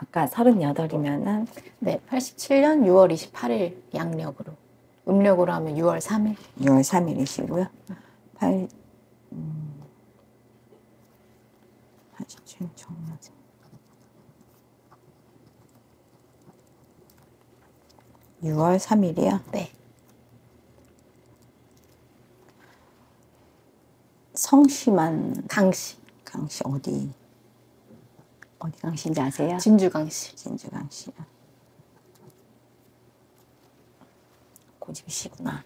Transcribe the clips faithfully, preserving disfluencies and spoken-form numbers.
그러니까 서른여덟이면은 네, 팔십칠 년 유월 이십팔일 양력으로. 음력으로 하면 유월 삼일. 유월 삼일이시고요. 팔, 음, 팔십칠 정맞아. 유월 삼일이요? 네. 성씨만 강씨. 강씨 어디 어디 강씨인지 아세요? 진주 강씨. 진주 강씨요. 고집이시구나.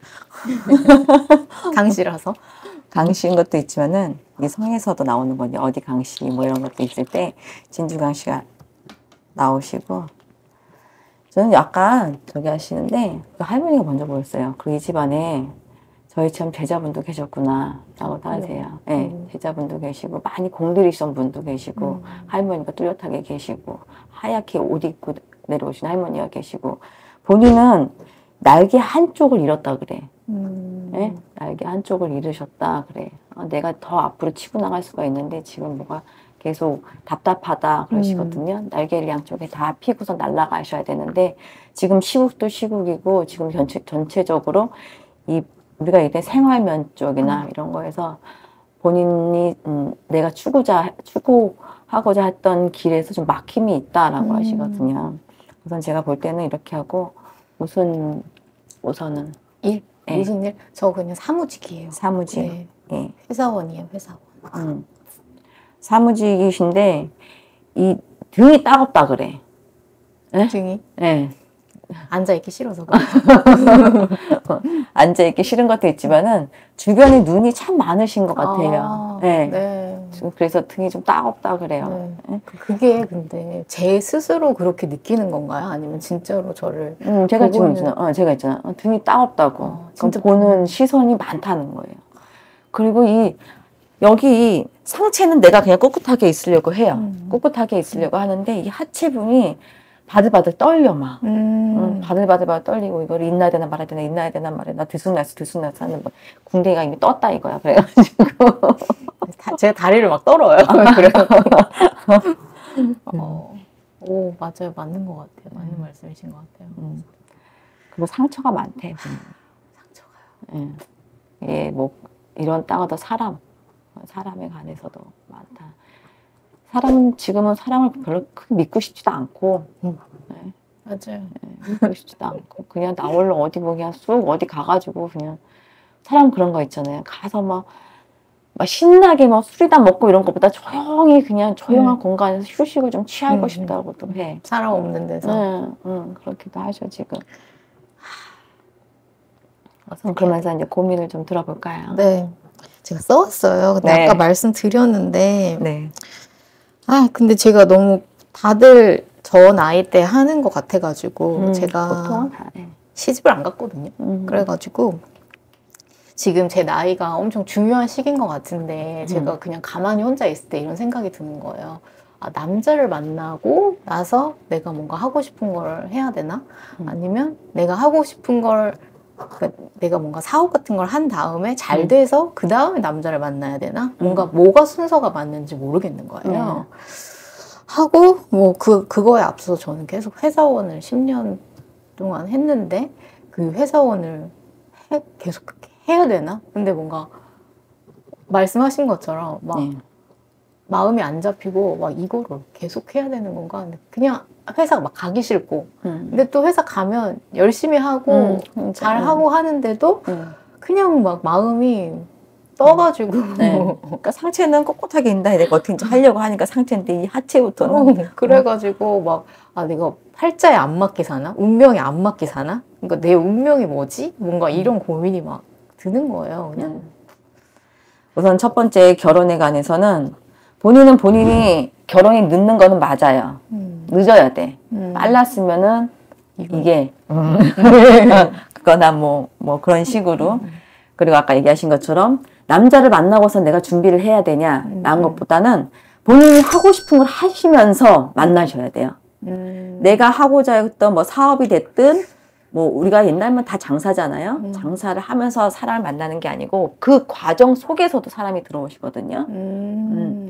강씨라서. 강씨인 것도 있지만은 이 성에서도 나오는 건데 어디 강씨 뭐 이런 것도 있을 때 진주 강씨가 나오시고 저는 약간 저기 하시는데 그 할머니가 먼저 보였어요. 그 이 집안에 저희처럼 제자분도 계셨구나 라고 하세요. 예, 네, 음. 제자분도 계시고 많이 공들이신 분도 계시고 음. 할머니가 뚜렷하게 계시고 하얗게 옷 입고 내려오신 할머니가 계시고 본인은 날개 한쪽을 잃었다 그래. 음. 네? 날개 한쪽을 잃으셨다 그래. 어, 내가 더 앞으로 치고 나갈 수가 있는데 지금 뭐가 계속 답답하다 그러시거든요. 음. 날개를 양쪽에 다 피고서 날아가셔야 되는데 지금 시국도 시국이고 지금 전체, 전체적으로 이 우리가 이제 생활면 쪽이나 음. 이런 거에서 본인이 음, 내가 추구자 추구하고자 했던 길에서 좀 막힘이 있다라고 음. 하시거든요. 우선 제가 볼 때는 이렇게 하고 무슨 우선은 일? 네. 무슨 일? 저 그냥 사무직이에요. 사무직. 네. 예. 회사원이에요, 회사원. 음. 사무직이신데 이 등이 따갑다 그래. 네? 등이? 네. 앉아있기 싫어서 앉아있기 싫은 것도 있지만은 주변에 눈이 참 많으신 것 같아요. 아, 네. 네. 그래서 등이 좀 따갑다 그래요. 네. 그게 근데 제 스스로 그렇게 느끼는 건가요? 아니면 진짜로 저를 음, 제가 지금 있잖아. 어, 제가 있잖아. 어, 등이 따갑다고. 어, 진짜 보는 시선이 많다는 거예요. 그리고 이 여기 상체는 내가 그냥 꿋꿋하게 있으려고 해요. 음. 꿋꿋하게 있으려고 하는데 이 하체분이 바들바들 떨려 막. 음. 응, 바들바들바들 떨리고 이걸 있나야 되나 말아야 되나 있나야 되나 말아야 되나 들쑥날쑥 들쑥날쑥 하는 거. 궁뎅이가 이미 떴다 이거야. 그래가지고 다, 제가 다리를 막 떨어요. 그래요. 어, 오 맞아요. 맞는 것 같아요. 맞는 음. 말씀이신 것 같아요. 음. 그리고 상처가 많대. 상처가요. 예. 예, 뭐 이런 따가도 사람 사람에 관해서도 많다. 사람은 지금은 사람을 별로 크게 믿고 싶지도 않고 음. 네. 맞아요. 네, 믿고 싶지도 않고 그냥 나 원래 어디 뭐 그냥 쑥 어디 가가지고 그냥 사람 그런 거 있잖아요. 가서 막, 막 신나게 막 술이다 먹고 이런 것보다 조용히 그냥 조용한 음. 공간에서 휴식을 좀 취하고 음. 싶다고도 해. 사람 없는 데서. 네, 응, 그렇기도 하죠 지금. 하... 그러면서 이제 고민을 좀 들어볼까요? 네, 제가 써왔어요. 근데 네. 아까 말씀드렸는데. 네. 아, 근데 제가 너무 다들 저 나이 때 하는 것 같아가지고 음, 제가 시집을 안 갔거든요. 음. 그래가지고 지금 제 나이가 엄청 중요한 시기인 것 같은데 제가 음. 그냥 가만히 혼자 있을 때 이런 생각이 드는 거예요. 아, 남자를 만나고 나서 내가 뭔가 하고 싶은 걸 해야 되나? 음. 아니면 내가 하고 싶은 걸 그러니까 내가 뭔가 사업 같은 걸 한 다음에 잘 음. 돼서 그 다음에 남자를 만나야 되나? 뭔가 음. 뭐가 순서가 맞는지 모르겠는 거예요. 음. 하고 뭐 그 그거에 앞서서 저는 계속 회사원을 십 년 동안 했는데 그 회사원을 해, 계속 해야 되나? 근데 뭔가 말씀하신 것처럼 막 음. 마음이 안 잡히고 막 이거를 계속 해야 되는 건가? 근데 그냥 회사 막 가기 싫고 음. 근데 또 회사 가면 열심히 하고 음, 잘 음. 하고 하는데도 음. 그냥 막 마음이 떠가지고 네. 그러니까 상체는 꼿꼿하게 있다 내가 어떻게 하려고 하니까 상체인데 이 하체부터는 어, 그래가지고 막 아 내가 팔자에 안 맞게 사나? 운명에 안 맞게 사나? 그러니까 내 운명이 뭐지? 뭔가 이런 고민이 막 드는 거예요. 그냥 음. 우선 첫 번째 결혼에 관해서는 본인은 본인이 결혼이 늦는 거는 맞아요. 음. 늦어야 돼. 음. 빨랐으면은 이거. 이게 음. 그거나 뭐, 뭐 그런 식으로 음. 그리고 아까 얘기하신 것처럼 남자를 만나고서 내가 준비를 해야 되냐라는 음. 것보다는 본인이 하고 싶은 걸 하시면서 만나셔야 돼요. 음. 내가 하고자 했던 뭐 사업이 됐든 뭐 우리가 옛날면 다 장사잖아요. 음. 장사를 하면서 사람을 만나는 게 아니고 그 과정 속에서도 사람이 들어오시거든요. 음. 음.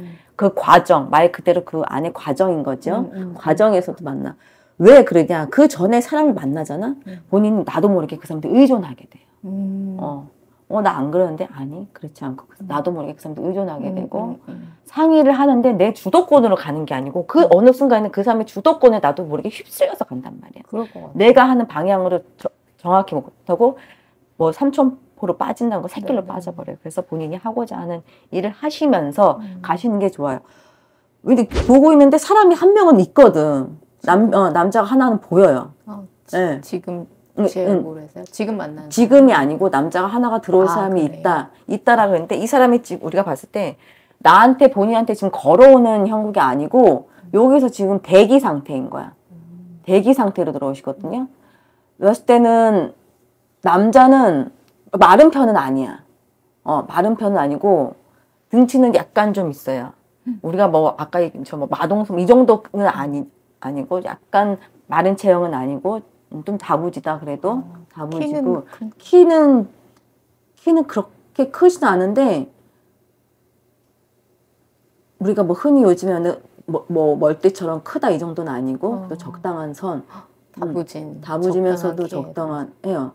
그 과정, 말 그대로 그 안에 과정인 거죠. 음, 음, 과정에서도 만나. 왜 그러냐? 그 전에 사람을 만나잖아. 음. 본인은 나도 모르게 그 사람한테 의존하게 돼요. 음. 어, 어, 나 안 그러는데? 아니, 그렇지 않고. 나도 모르게 그 사람한테 의존하게 음, 되고, 음, 음. 상의를 하는데 내 주도권으로 가는 게 아니고, 그 어느 순간에는 그 사람의 주도권에 나도 모르게 휩쓸려서 간단 말이야. 그럴 것 같아. 내가 하는 방향으로 저, 정확히 못하고, 뭐 삼천포로 빠진다는 거 새길로 네, 빠져버려요. 그래서 본인이 하고자 하는 일을 하시면서 음. 가시는 게 좋아요. 근데 보고 있는데 사람이 한 명은 있거든. 남, 어, 남자가 하나는 보여요. 아, 지, 네. 지금 응, 제 응. 얼굴 에서요? 지금 만나는 지금이 아니고 남자가 하나가 들어올 아, 사람이 그래요? 있다. 있다라 그랬는데 이 사람이 지금 우리가 봤을 때 나한테 본인한테 지금 걸어오는 형국이 아니고 여기서 지금 대기 상태인 거야. 대기 상태로 들어오시거든요. 그랬을 때는 남자는 마른 편은 아니야. 어, 마른 편은 아니고 등치는 약간 좀 있어요. 우리가 뭐 아까 얘기한 저 뭐 마동석 이 정도는 아니 아니고 약간 마른 체형은 아니고 좀 다부지다 그래도 다부지고 키는 큰- 키는 키는 그렇게 크지는 않은데 우리가 뭐 흔히 요즘에는 뭐, 뭐 멀대처럼 크다 이 정도는 아니고 어. 또 적당한 선 다부진. 다부지면서도 적당하게. 적당한 해요.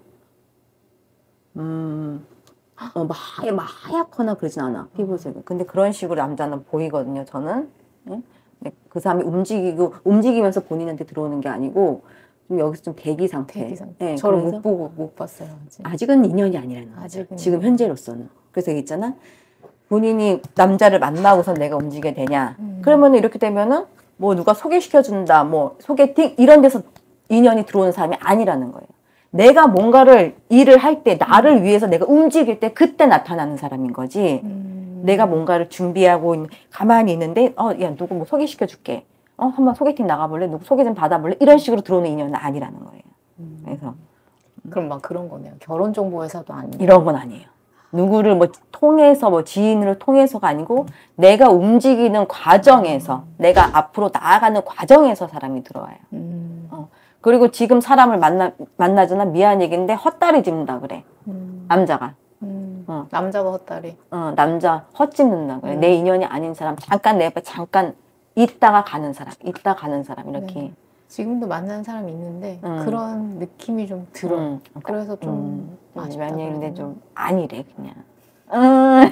음, 어, 막 하얗, 막 하얗거나 그러진 않아 피부색은. 근데 그런 식으로 남자는 보이거든요. 저는. 응? 근데 그 사람이 움직이고 움직이면서 본인한테 들어오는 게 아니고 좀 여기서 좀 대기 상태. 대기 상태. 네, 저를 그래서 못 보고 못 봤어요. 아직. 아직은 인연이 아니라는 거죠. 아직은 지금 인연. 현재로서는. 그래서 여기 있잖아. 본인이 남자를 만나고서 내가 움직이게 되냐. 음. 그러면 이렇게 되면은 뭐 누가 소개시켜준다, 뭐 소개팅 이런 데서 인연이 들어오는 사람이 아니라는 거예요. 내가 뭔가를 일을 할 때 나를 위해서 내가 움직일 때 그때 나타나는 사람인 거지. 음. 내가 뭔가를 준비하고 있는, 가만히 있는데 어, 야 누구 뭐 소개시켜줄게. 어, 한번 소개팅 나가볼래? 누구 소개 좀 받아볼래? 이런 식으로 들어오는 인연은 아니라는 거예요. 음. 그래서 그럼 막 그런 거네요. 결혼 정보 회사도 아니고. 이런 건 아니에요. 누구를 뭐 통해서 뭐 지인을 통해서가 아니고 내가 움직이는 과정에서 내가 앞으로 나아가는 과정에서 사람이 들어와요. 음. 어. 그리고 지금 사람을 만나 만나잖아. 미안 얘기인데 헛다리 짚는다 그래. 음. 남자가. 음. 어. 남자가 헛다리. 어, 남자 헛짚는다 그래. 음. 내 인연이 아닌 사람 잠깐 내 옆에 잠깐 있다가 가는 사람, 있다 가는 사람 이렇게. 네. 지금도 만나는 사람이 있는데 음. 그런 느낌이 좀 들어. 음. 그래서 좀 음. 아쉽다. 미안 얘기인데 그래야 좀 아니래 그냥. 음.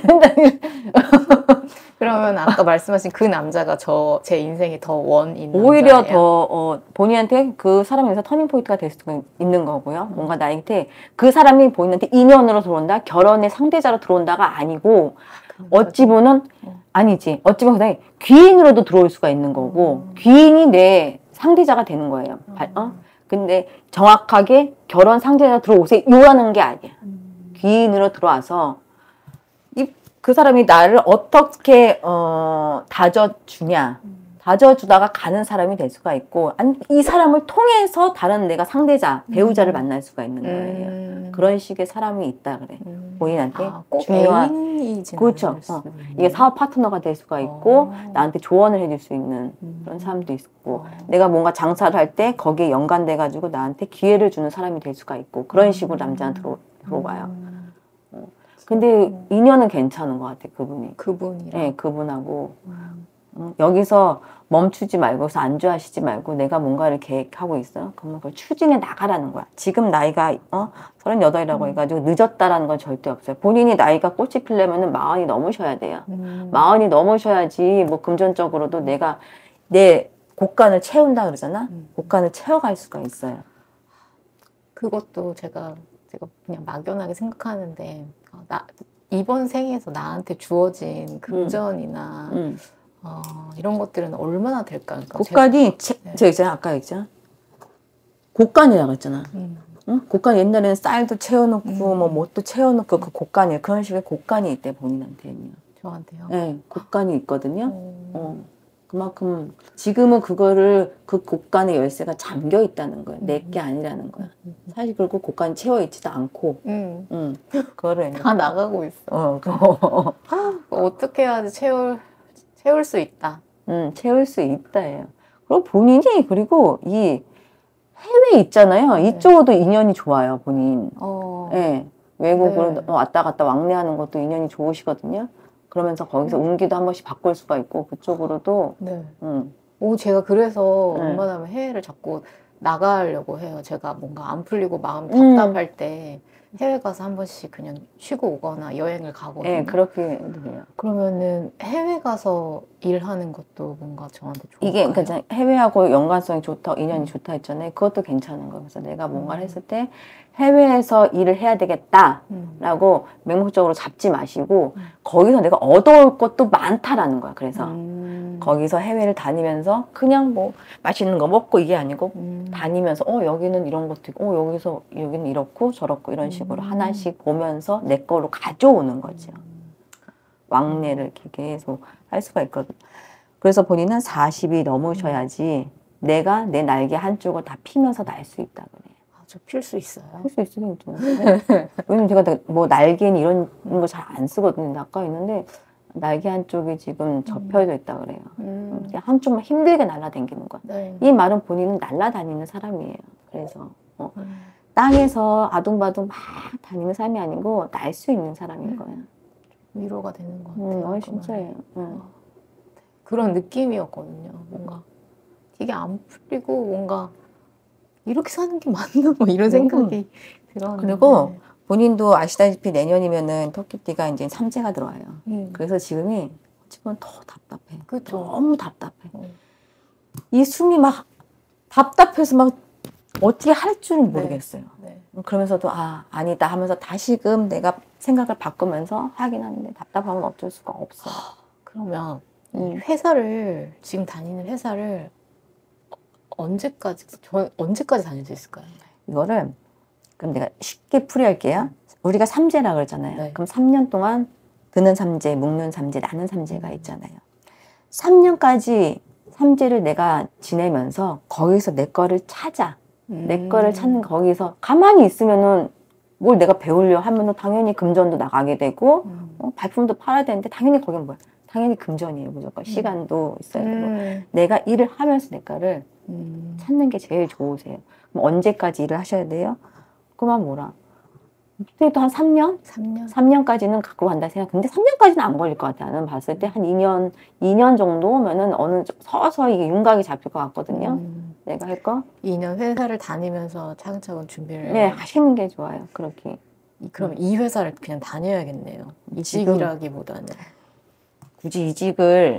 그러면 아까 말씀하신 그 남자가 저 제 인생에 더 원인 오히려 남자예요? 더 어, 본인한테 그 사람에서 터닝 포인트가 될 수가 있는 거고요. 뭔가 나한테 그 사람이 본인한테 인연으로 들어온다, 결혼의 상대자로 들어온다가 아니고 어찌 보면 어. 아니지. 어찌 보면 그냥 귀인으로도 들어올 수가 있는 거고 음. 귀인이 내 상대자가 되는 거예요. 발- 어? 근데 정확하게 결혼 상대자 들어오세요. 요라는 게 아니야. 음. 귀인으로 들어와서 이, 그 사람이 나를 어떻게 어, 다져주냐. 다져주다가 가는 사람이 될 수가 있고 아니, 이 사람을 통해서 다른 내가 상대자, 배우자를 음. 만날 수가 있는 거예요. 음. 그런 식의 사람이 있다 그래. 음. 본인한테 아, 꼭 중요한 애인이지 그렇죠. 어. 이게 사업 파트너가 될 수가 있고 어. 나한테 조언을 해줄 수 있는 음. 그런 사람도 있고 어. 내가 뭔가 장사를 할 때 거기에 연관돼 가지고 나한테 기회를 주는 사람이 될 수가 있고 그런 식으로 남자는 들어, 들어와요. 음. 근데 인연은 괜찮은 것 같아 그분이. 그분이랑. 네, 그분하고 음. 음, 여기서 멈추지 말고 여기서 안주하시지 말고 내가 뭔가를 계획하고 있어. 그러면 그걸 추진해 나가라는 거야. 지금 나이가 어 서른여덟이라고 음. 해가지고 늦었다라는 건 절대 없어요. 본인이 나이가 꽃이 피려면은 마흔이 넘으셔야 돼요. 음. 마흔이 넘으셔야지 뭐 금전적으로도 내가 내 곳간을 채운다 그러잖아. 음. 곳간을 채워갈 수가 있어요. 그것도 제가 제가 그냥 막연하게 생각하는데 어, 나 이번 생에서 나한테 주어진 금전이나 음. 어, 이런 것들은 얼마나 될까요? 그러니까 곳간이 채, 네. 저 있잖아 아까 있잖아. 곳간이라고 했잖아. 제가- 음. 응? 곳간 옛날에는 쌀도 채워놓고 음. 뭐 뭣도 채워놓고 그 곳간이 그런 식의 곳간이 있대 본인한테는요. 저한테요. 네, 곳간이 있거든요. 어. 어, 그만큼 지금은 그거를 그 곳간의 열쇠가 잠겨 있다는 거야. 내 게 아니라는 거야. 사실 그리고 곳간이 채워 있지도 않고, 음. 응, 그거를 다 나가고 있어. 어, 그거, 어떻게 해야지 채울 채울 수 있다. 응, 채울 수 있다예요. 그리고 본인이 그리고 이 해외에 있잖아요. 네. 이쪽으로도 인연이 좋아요, 본인. 어. 예, 외국으로 네. 왔다 갔다 왕래하는 것도 인연이 좋으시거든요. 그러면서 거기서 운기도 한 번씩 바꿀 수가 있고 그쪽으로도. 네. 음. 오, 제가 그래서 네. 웬만하면 해외를 자꾸 나가려고 해요. 제가 뭔가 안 풀리고 마음 답답할 음. 때 해외 가서 한 번씩 그냥 쉬고 오거나 여행을 가거든요. 네, 그렇게 해요. 그러면은 해외 가서 일하는 것도 뭔가 저한테 좋을까요? 이게 그러니까 해외하고 연관성이 좋다, 인연이 음. 좋다 했잖아요. 그것도 괜찮은 거예요. 그래서 내가 뭔가를 음. 했을 때 해외에서 일을 해야 되겠다라고 음. 맹목적으로 잡지 마시고 음. 거기서 내가 얻어올 것도 많다라는 거야. 그래서 음. 거기서 해외를 다니면서 그냥 뭐 맛있는 거 먹고 이게 아니고 음. 다니면서 어 여기는 이런 것도 있고 어 여기서 여기는 이렇고 저렇고 이런 식으로 음. 하나씩 보면서 내 거로 가져오는 거죠. 왕래를 이렇게 계속 할 수가 있거든. 그래서 본인은 사십이 넘으셔야지 음. 내가 내 날개 한쪽을 다 피면서 날 수 있다 그래. 아, 저 필 수 있어요? 필 수 있으면 좀. 왜냐면 제가 뭐 날개는 이런 거 잘 안 쓰거든요. 낚아 있는데 날개 한쪽이 지금 접혀져 있다 그래요. 음. 그냥 한쪽만 힘들게 날아다니는 거야. 네. 이 말은 본인은 날아다니는 사람이에요. 그래서 어. 음. 땅에서 아둥바둥 막 다니는 사람이 아니고 날 수 있는 사람인 음. 거야. 위로가 되는 것 같아요. 음, 어, 진짜예요. 응. 그런 느낌이었거든요. 뭔가 되게 안 풀리고 뭔가 이렇게 사는 게 맞나 뭐 이런 생각이 들었는데. 그리고 본인도 아시다시피 내년이면은 토끼띠가 이제 삼재가 들어와요. 음. 그래서 지금이 지금 더 답답해. 그쵸. 너무 답답해. 음. 이 숨이 막 답답해서 막 어떻게 할 줄은 모르겠어요. 네. 네. 그러면서도 아 아니다 하면서 다시금 내가 생각을 바꾸면서 하긴 하는데 답답하면 어쩔 수가 없어요. 그러면 음. 회사를 지금 다니는 회사를 언제까지 저 언제까지 다닐 수 있을까요? 이거를 그럼 내가 쉽게 풀이할게요. 우리가 삼재라 그러잖아요. 네. 그럼 삼 년 동안 드는 삼재, 묶는 삼재, 나는 삼재가 있잖아요. 삼 년까지 삼재를 내가 지내면서 거기서 내 거를 찾아. 음. 내 거를 찾는 거기서 가만히 있으면은 뭘 내가 배우려 하면은 당연히 금전도 나가게 되고 음. 어, 발품도 팔아야 되는데 당연히 거긴 뭐야? 당연히 금전이에요. 무조건 음. 시간도 있어야 되고 음. 내가 일을 하면서 내 거를 음. 찾는 게 제일 좋으세요. 그럼 언제까지 일을 하셔야 돼요? 그만 뭐라. 그래도 한 삼 년? 삼 년? 삼 년까지는 갖고 간다 생각. 근데 삼 년까지는 안 걸릴 것 같아요. 나는 봤을 때 한 이 년, 이 년 정도면은 어느 서서히 이게 윤곽이 잡힐 것 같거든요. 음. 내가 할 거. 이 년 회사를 다니면서 차근차근 준비를. 네, 하시는 게 좋아요. 그렇게. 그럼 음. 이 회사를 그냥 다녀야겠네요. 이직이라기보다는. 굳이 이직을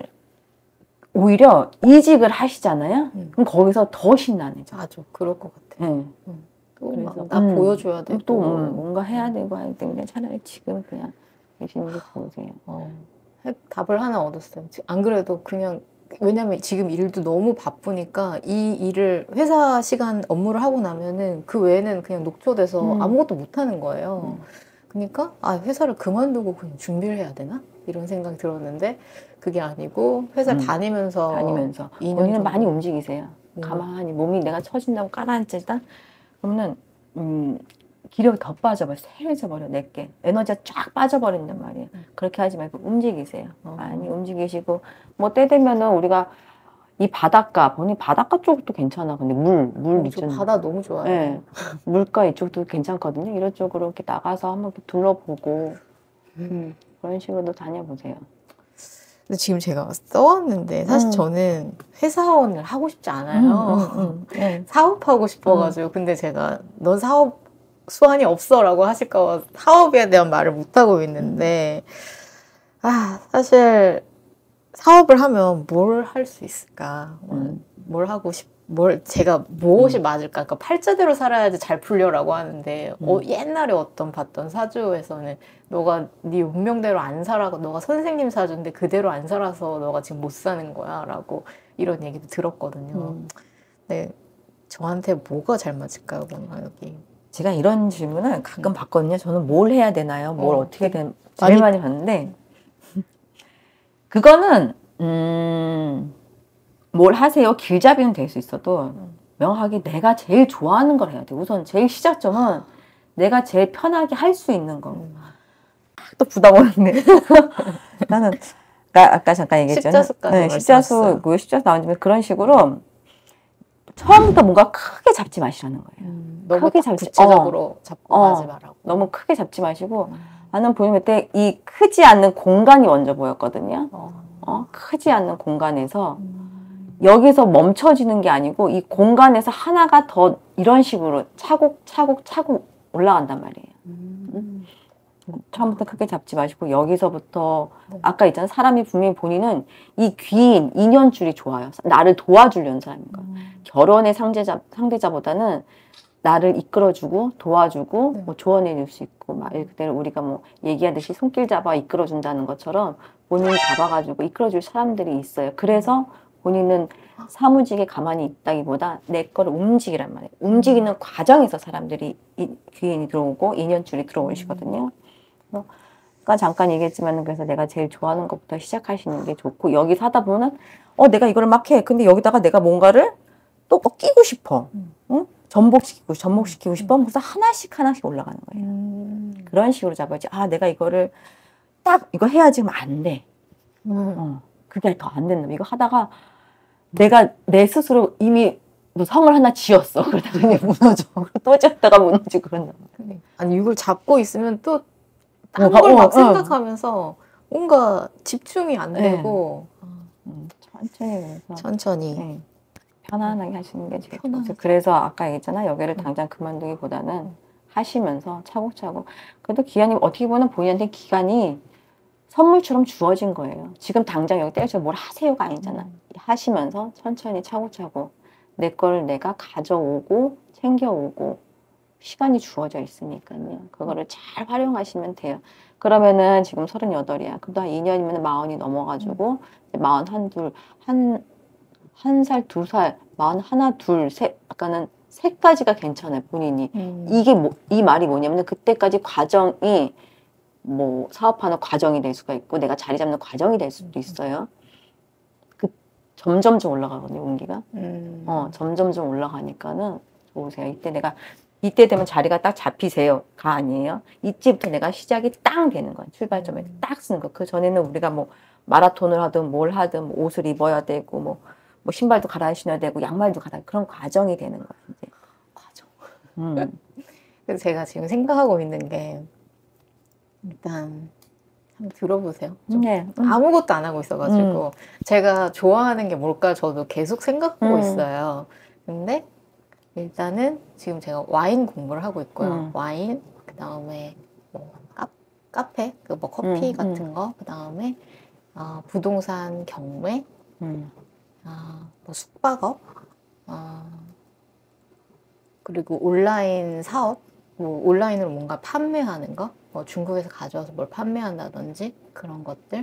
오히려 이직을 하시잖아요. 음. 그럼 거기서 더 신나네죠. 맞아, 그럴 것 같아. 네. 음. 또 그래서 나 음, 보여줘야 되고 또 음, 뭔가 해야 되고 하기 때문에 차라리 지금 그냥 계시는 게 좋으세요. 어, 답을 하나 얻었어요. 안 그래도 그냥 왜냐면 지금 일도 너무 바쁘니까 이 일을 회사 시간 업무를 하고 나면은 그 외에는 그냥 녹초돼서 음. 아무것도 못 하는 거예요. 음. 그러니까 아 회사를 그만두고 그냥 준비를 해야 되나 이런 생각이 들었는데 그게 아니고 회사를 음. 다니면서 다니면서 본인은 많이 움직이세요. 음. 가만히 몸이 내가 처진다고 가라앉을다 그러면은 음, 기력이 더 빠져버려. 세해져 버려. 내게 에너지가 쫙 빠져버린단 말이에요. 음. 그렇게 하지 말고 움직이세요. 어. 많이 움직이시고 뭐 때 되면은 우리가 이 바닷가 본인 바닷가 쪽도 괜찮아. 근데 물 물 있잖아요. 바다 너무 좋아요. 네. 물가 이쪽도 괜찮거든요. 이런 쪽으로 이렇게 나가서 한번 이렇게 둘러보고 음. 그런 식으로 다녀보세요. 근데 지금 제가 써왔는데 사실 음. 저는 회사원을 하고 싶지 않아요. 음, 음, 음. 네. 사업하고 싶어가지고. 음. 근데 제가 넌 사업 수완이 없어라고 하실까 봐 사업에 대한 말을 못하고 있는데 음. 아 사실 사업을 하면 뭘 할 수 있을까? 음. 뭘 하고 싶 뭘 제가 무엇이 음. 맞을까? 그러니까 팔자대로 살아야지 잘 풀려라고 하는데 음. 어, 옛날에 어떤 봤던 사주에서는 너가 네 운명대로 안 살아고 너가 선생님 사주인데 그대로 안 살아서 너가 지금 못 사는 거야 라고 이런 얘기도 들었거든요. 음. 네, 저한테 뭐가 잘 맞을까요? 뭔가 여기 제가 이런 질문을 가끔 음. 받거든요. 저는 뭘 해야 되나요? 뭘 어, 어떻게 된 제일 많이 봤는데 그거는 음. 뭘 하세요? 길잡이는 될 수 있어도 음. 명확하게 내가 제일 좋아하는 걸 해야 돼. 우선 제일 시작점은 내가 제일 편하게 할 수 있는 거. 음. 또 부담 오는데. 나는 아까, 아까 잠깐 얘기했잖아요. 십자수까지 네, 십자수, 그 십자수 나오지만 그런 식으로 처음부터 뭔가 크게 잡지 마시라는 거예요. 음, 너무 크게 잡지, 구체적으로 어, 잡고 어, 하지 말라고. 너무 크게 잡지 마시고 음. 나는 본인 그때 이 크지 않는 공간이 먼저 보였거든요. 어. 어? 크지 않는 공간에서 음. 여기서 멈춰지는 게 아니고 이 공간에서 하나가 더 이런 식으로 차곡차곡 차곡 올라간단 말이에요. 음. 음? 처음부터 크게 잡지 마시고 여기서부터 네. 아까 있잖아 사람이 분명히 본인은 이 귀인 인연줄이 좋아요. 나를 도와주려는 사람인 거야. 음. 결혼의 상대자, 상대자보다는 나를 이끌어주고 도와주고 네. 뭐 조언해 줄 수 있고 막 그때는 우리가 뭐 얘기하듯이 손길 잡아 이끌어준다는 것처럼 본인이 잡아가지고 이끌어줄 사람들이 있어요. 그래서 본인은 사무직에 가만히 있다기보다 내 거를 움직이란 말이에요. 움직이는 음. 과정에서 사람들이 이, 귀인이 들어오고 인연줄이 들어오시거든요. 음. 아까 잠깐 얘기했지만 그래서 내가 제일 좋아하는 것부터 시작하시는 게 좋고 여기서 하다 보면 어 내가 이거를 막 해. 근데 여기다가 내가 뭔가를 또 뭐 끼고 싶어. 음. 응? 전복시키고 전복시키고 싶어. 그래서 하나씩 하나씩 올라가는 거예요. 음. 그런 식으로 잡아야지. 아 내가 이거를 딱 이거 해야지 하면 안 돼. 음. 어, 그게 더 안 된다. 이거 하다가 내가 내 스스로 이미 뭐 성을 하나 지었어. 그러다가 그냥 무너져. 또 지었다가 무너지고 그런다. 아니 이걸 잡고 있으면 또 딴 걸 막 어, 생각하면서 뭔가 집중이 안 되고 네. 음, 천천히 그래서 천천히 네. 편안하게 하시는 게 제일 좋죠. 그래서 아까 얘기했잖아. 여기를 당장 그만두기보다는 하시면서 차곡차곡. 그래도 기한이 어떻게 보면 본인한테 기간이 선물처럼 주어진 거예요. 지금 당장 여기 때려서 뭘 하세요가 아니잖아. 음. 하시면서 천천히 차곡차곡 내 거를 내가 가져오고 챙겨오고 시간이 주어져 있으니까요. 그거를 잘 활용하시면 돼요. 그러면은 지금 서른여덟이야. 그럼 또 한 이 년이면 마흔이 넘어가지고 음. 마흔 한 둘, 한, 한 살, 두 살, 마흔 하나, 둘, 셋, 아까는 셋까지가 괜찮아요, 본인이. 음. 이게 뭐, 이 말이 뭐냐면 그때까지 과정이 뭐 사업하는 과정이 될 수가 있고 내가 자리 잡는 과정이 될 수도 있어요. 그 점점점 올라가거든요, 운기가. 음. 어, 점점점 올라가니까는 좋으세요. 이때 내가 이때 되면 자리가 딱 잡히세요가 아니에요. 이때부터 내가 시작이 딱 되는 거예요. 출발점에 음. 딱 쓰는 거. 그 전에는 우리가 뭐 마라톤을 하든 뭘 하든 뭐 옷을 입어야 되고 뭐, 뭐 신발도 갈아 신어야 되고 양말도 갈아 그런 과정이 되는 거예요. 이제. 과정. 음. 그래서 제가 지금 생각하고 있는 게 일단 한번 들어보세요. 좀 네. 음. 아무것도 안 하고 있어가지고 음. 제가 좋아하는 게 뭘까 저도 계속 생각하고 음. 있어요. 근데 일단은 지금 제가 와인 공부를 하고 있고요. 음. 와인, 그 다음에 뭐 카, 카페, 그 뭐 커피 음, 같은 음. 거, 그 다음에 어, 부동산 경매, 음. 어, 뭐 숙박업, 어, 그리고 온라인 사업, 뭐 온라인으로 뭔가 판매하는 거, 뭐 중국에서 가져와서 뭘 판매한다든지 그런 것들.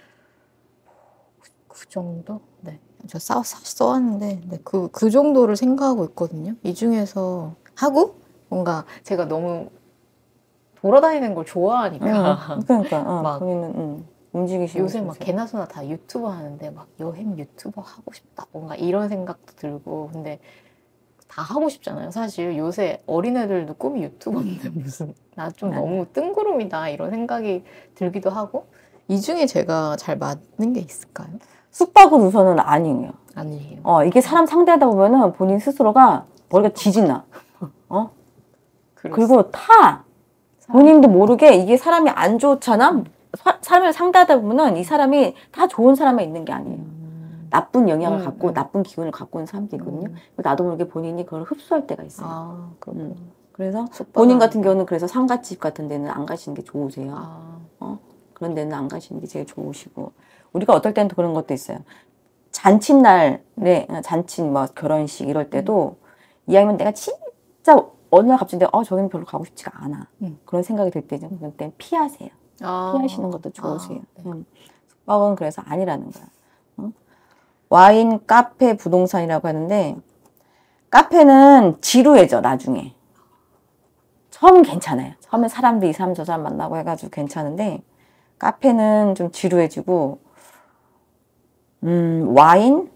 그 정도? 네. 저 써, 써왔는데, 네. 그, 그 정도를 생각하고 있거든요. 이 중에서 하고, 뭔가 제가 너무 돌아다니는 걸 좋아하니까. 응, 그러니까, 어, 막, 본인은, 응, 움직이시고. 요새 막 개나 소나 다 유튜버 하는데, 막 여행 유튜버 하고 싶다. 뭔가 이런 생각도 들고, 근데 다 하고 싶잖아요. 사실 요새 어린애들도 꿈이 유튜버인데, 무슨, 나 좀 너무 뜬구름이다. 이런 생각이 들기도 하고, 이 중에 제가 잘 맞는 게 있을까요? 숙박은 우선은 아니에요. 아니에요. 어, 이게 사람 상대하다 보면은 본인 스스로가 머리가 지진나. 어? 그리고 타. 본인도 모르게 이게 사람이 안 좋잖아. 음. 사, 사람을 상대하다 보면은 이 사람이 다 좋은 사람만 있는 게 아니에요. 음. 나쁜 영향을 음, 갖고 음. 나쁜 기운을 갖고 있는 사람도 있거든요. 음. 나도 모르게 본인이 그걸 흡수할 때가 있어요. 아, 음. 그래서 본인 같은 경우는 그래서 상가집 같은 데는 안 가시는 게 좋으세요. 아. 어? 그런 데는 안 가시는 게 제일 좋으시고. 우리가 어떨 때는 그런 것도 있어요. 잔칫날에, 잔칫, 뭐, 결혼식 이럴 때도 음. 이왕이면 내가 진짜 어느 날 갑자기 어, 저기는 별로 가고 싶지가 않아. 음. 그런 생각이 들 때는 그럴 땐 피하세요. 아. 피하시는 것도 좋으세요. 아, 네. 음. 숙박은 그래서 아니라는 거야. 어? 와인, 카페, 부동산이라고 하는데 카페는 지루해져, 나중에. 처음은 괜찮아요. 처음에 사람들 이 사람 저 사람 만나고 해가지고 괜찮은데 카페는 좀 지루해지고 음, 와인?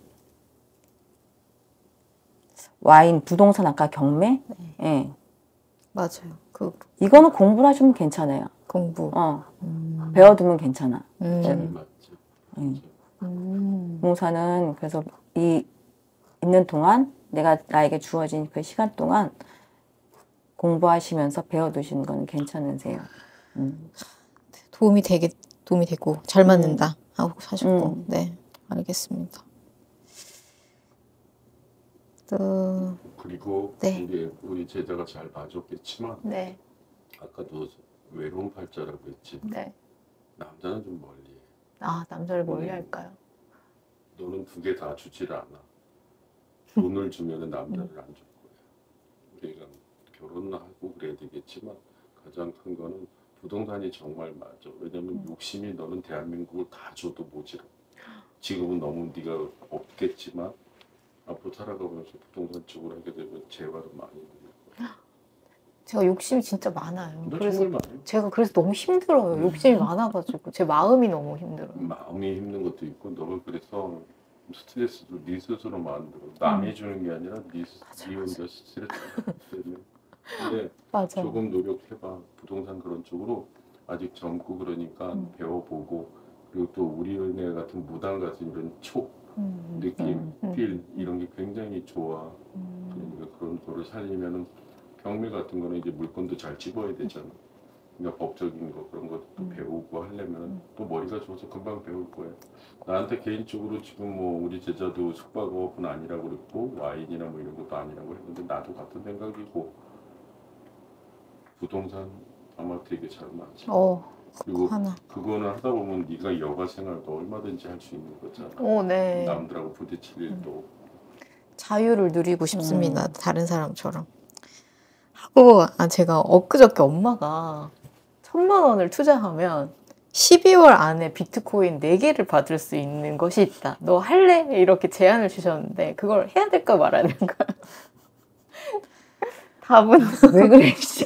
와인, 부동산 아까 경매? 네. 예. 맞아요. 그, 이거는 공부를 하시면 괜찮아요. 공부. 어. 음. 배워두면 괜찮아. 음. 음. 음. 부동산은 그래서 이 있는 동안 내가 나에게 주어진 그 시간 동안 공부하시면서 배워두시는 건 괜찮으세요. 음. 도움이 되게 도움이 되고 잘 맞는다 하고 하셨고 음. 네 알겠습니다. 또 그리고 네. 우리 우리 제자가 잘 봐줬겠지만 네. 아까도 외로운 팔자라고 했지. 네. 남자는 좀 멀리해. 아 남자를 멀리 음. 할까요? 너는 두 개 다 주질 않아. 돈을 주면은 남자를 안 줄 거야. 우리가 결혼을 하고 그래야 되겠지만 가장 큰 거는 부동산이 정말 맞아. 왜냐면 음. 욕심이 너는 대한민국을 다 줘도 모자라. 지금은 너무 네가 없겠지만 앞으로 살아가면서 부동산 쪽으로 하게 되면 재화도 많이 들릴 거야. 제가 욕심이 진짜 많아요. 너 그래서 정말 많아. 제가 그래서 너무 힘들어요. 음. 욕심이 많아가지고 제 마음이 너무 힘들어요. 마음이 힘든 것도 있고 너가 그래서 스트레스도 네 스스로 만들어. 남이 음. 주는 게 아니라 네, 스- 네 혼자 스트레스 때문에. 근데 맞아. 조금 노력해봐. 부동산 그런 쪽으로 아직 젊고 그러니까 음. 배워보고 그리고 또 우리 은혜 같은 무당 같은 이런 촉 음. 느낌, 음. 필 이런 게 굉장히 좋아. 음. 그러니까 그런 거를 살리면은 경매 같은 거는 이제 물건도 잘 집어야 되잖아. 그러니까 법적인 거 그런 것도 음. 배우고 하려면 음. 또 머리가 좋아서 금방 배울 거야. 나한테 개인적으로 지금 뭐 우리 제자도 숙박업은 아니라고 그랬고 와인이나 뭐 이런 것도 아니라고 했는데 나도 같은 생각이고 부동산 아마 되게 잘 맞아. 어 그리고 하나. 그거는 하다 보면 네가 여가 생활도 얼마든지 할 수 있는 거잖아. 오 네. 남들하고 부딪힐 일도. 자유를 누리고 싶습니다. 다른 사람처럼. 하고 아 제가 엊그저께 엄마가 천만 원을 투자하면 십이월 안에 비트코인 네 개를 받을 수 있는 것이 있다. 너 할래? 이렇게 제안을 주셨는데 그걸 해야 될까 말아야 될까? 답은 왜 그래 진짜.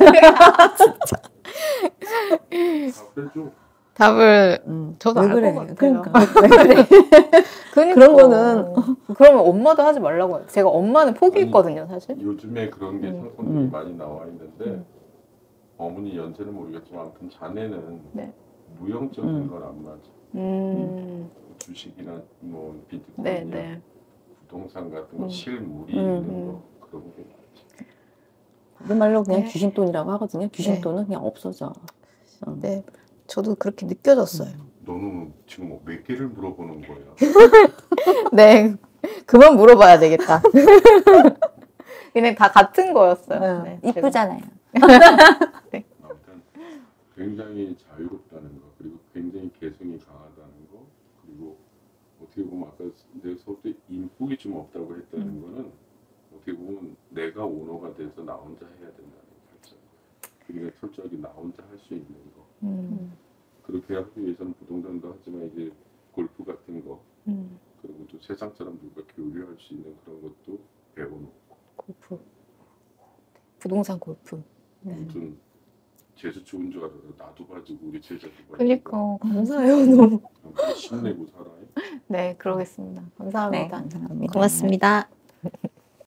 답해줘. 답을 음. 저도 왜 알 그래. 것 같아요. 그러니까 왜 그래. 그러니까. 그런 거는 그러면 엄마도 하지 말라고 해요. 제가 엄마는 포기했거든요, 사실. 요즘에 그런 게 음. 상품들이 음. 많이 나와 있는데 음. 어머니 연세는 모르겠지만 아무튼 자네는 네. 무형적인 음. 건 안 맞아. 음. 주식이나 뭐 비트코인이나 네, 네. 부동산 같은 거 음. 실물이 음. 있는 음. 거 그런 게 맞아. 우리말로 그냥 네. 귀신돈이라고 하거든요. 귀신돈은 네. 그냥 없어져. 음. 네. 저도 그렇게 느껴졌어요. 너는 지금 뭐 몇 개를 물어보는 거야? 네. 그만 물어봐야 되겠다. 그냥 다 같은 거였어요. 음, 네, 이쁘잖아요. 아무튼 굉장히 자유롭다는 거 그리고 굉장히 개성이 강하다는 거 그리고 어떻게 보면 아까 내가 서울때 인복이 좀 없다고 했다는 음. 거는 어떻게 보면 내가 오너가 돼서 나 혼자 해야 된다는 거죠. 그러니까 철저하게 나 혼자 할 수 있는 거 음. 그렇게 하기 위해서는 부동산도 하지만 이제 골프 같은 거 음. 그리고 또 세상 사람들과 교류할 수 있는 그런 것도 배워놓고 골프. 부동산 골프. 네. 아무튼 재수 좋은 줄 알아서 나도 가지고 우리 제자도 가지고 그러니까 감사해요 너무. 아무튼 힘내고 살아요. 네, 그러겠습니다. 네, 감사합니다. 감사합니다. 고맙습니다.